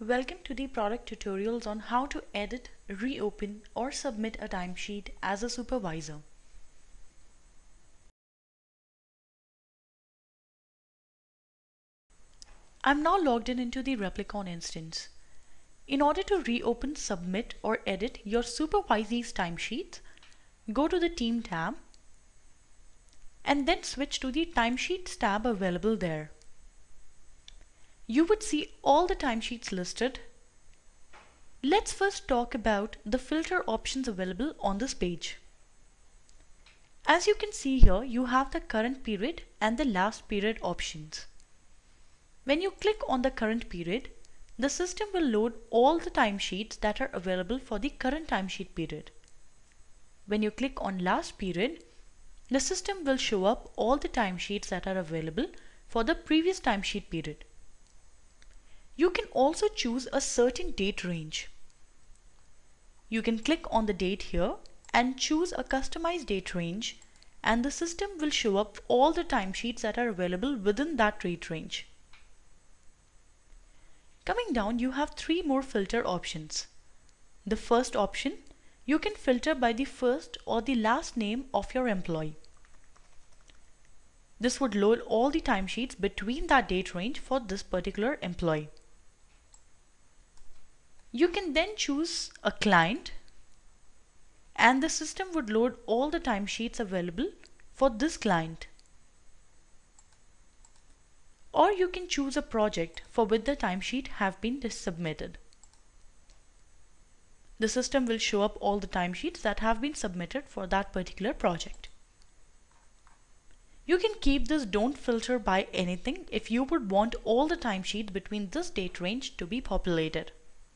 Welcome to the product tutorials on how to edit, reopen, or submit a timesheet as a supervisor. I'm now logged into the Replicon instance. In order to reopen, submit, or edit your supervisees timesheet, go to the Team tab and then switch to the Timesheets tab available there. You would see all the timesheets listed. Let's first talk about the filter options available on this page. As you can see here, you have the current period and the last period options. When you click on the current period, the system will load all the timesheets that are available for the current timesheet period. When you click on last period, the system will show up all the timesheets that are available for the previous timesheet period. You can also choose a certain date range. You can click on the date here and choose a customized date range, and the system will show up all the timesheets that are available within that date range. Coming down, you have three more filter options. The first option, you can filter by the first or the last name of your employee. This would load all the timesheets between that date range for this particular employee. You can then choose a client, and the system would load all the timesheets available for this client. Or you can choose a project for which the timesheet have been submitted. The system will show up all the timesheets that have been submitted for that particular project. You can keep this don't filter by anything if you would want all the timesheets between this date range to be populated.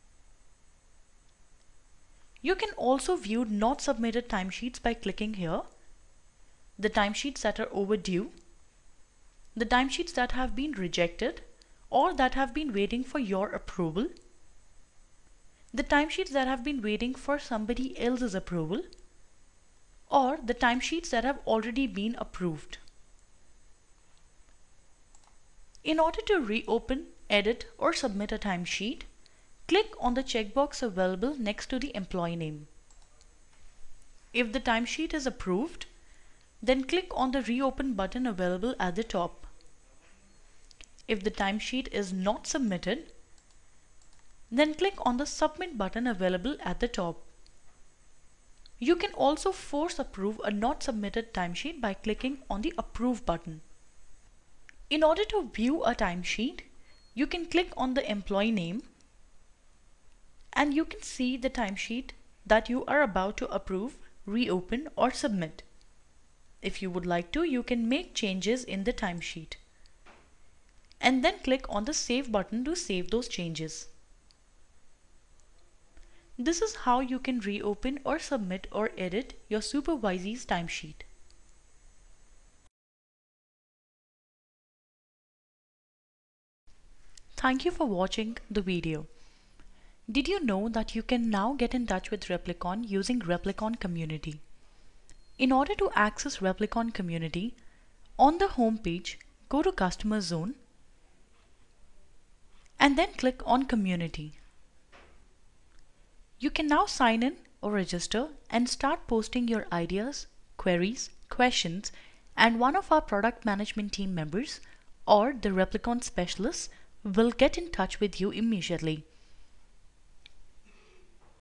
You can also view not submitted timesheets by clicking here, the timesheets that are overdue, the timesheets that have been rejected or that have been waiting for your approval, the timesheets that have been waiting for somebody else's approval, or the timesheets that have already been approved. In order to reopen, edit, or submit a timesheet, click on the checkbox available next to the employee name. If the timesheet is approved, then click on the reopen button available at the top. If the timesheet is not submitted, then click on the submit button available at the top. You can also force approve a not submitted timesheet by clicking on the approve button. In order to view a timesheet, you can click on the employee name and you can see the timesheet that you are about to approve, reopen, or submit. If you would like to, you can make changes in the timesheet and then click on the save button to save those changes. This is how you can reopen or submit or edit your supervisee's timesheet. Thank you for watching the video. Did you know that you can now get in touch with Replicon using Replicon Community? In order to access Replicon Community, on the home page, go to Customer Zone and then click on Community. You can now sign in or register and start posting your ideas, queries, questions, and one of our product management team members or the Replicon specialists will get in touch with you immediately.